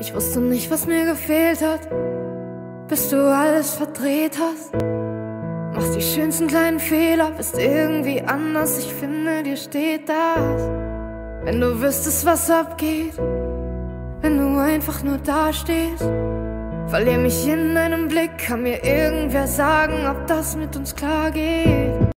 Ich wusste nicht, was mir gefehlt hat, bis du alles verdreht hast. Machst die schönsten kleinen Fehler, bist irgendwie anders. Ich finde, dir steht das. Wenn du wüsstest, was abgeht, wenn du einfach nur dastehst. Verlier mich in deinem Blick, kann mir irgendwer sagen, ob das mit uns klar geht.